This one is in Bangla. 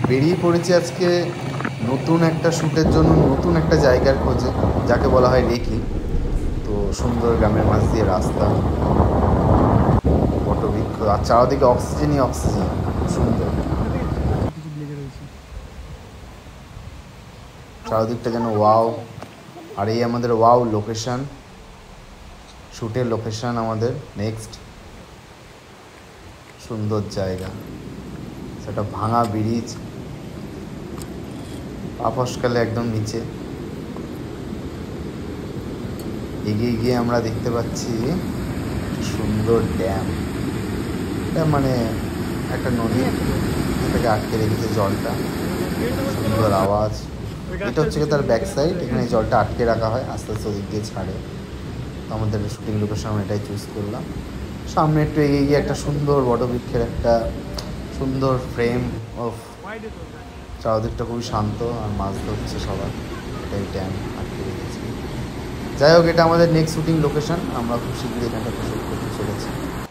বেরিয়ে পড়েছি আজকে নতুন একটা শ্যুটের জন্য, নতুন একটা জায়গার খোঁজে, যাকে বলা হয় রেকি। তো সুন্দর গ্রামের মাঝ দিয়ে রাস্তা, বটবৃক্ষ, আর চারদিকে অক্সিজেনই অক্সিজেন, সুন্দর। চারদিকটা যেন ওয়াও। আর এই আমাদের ওয়াও লোকেশন, শ্যুটের লোকেশন আমাদের নেক্সট। সুন্দর জায়গা, সেটা ভাঙা ব্রিজ, পাপসকালে একদম নিচে। এগিয়ে গিয়ে আমরা দেখতে পাচ্ছি সুন্দর ড্যাম। এটা মানে একটা নদী, এটাকে আটকে রেখেছে জলটা, সুন্দর আওয়াজ। এটা হচ্ছে তার ব্যাক সাইড, এখানে জলটা আটকে রাখা হয়, আস্তে আস্তে ওদিক দিয়ে ছাড়ে। তো আমাদের শুটিং লোকেশন আমরা এটাই চুজ করলাম। সামনে একটু এগিয়ে গিয়ে একটা সুন্দর বটবৃক্ষের একটা সুন্দর ফ্রেম অফ, চারদিকটা খুবই শান্ত, আর মাছ ধরছে সবার। এটাই ড্যাম আটকে রেখেছি। যাই হোক, এটা আমাদের নেক্সট শুটিং লোকেশন। আমরা খুব শীঘ্রই এখানটা শুট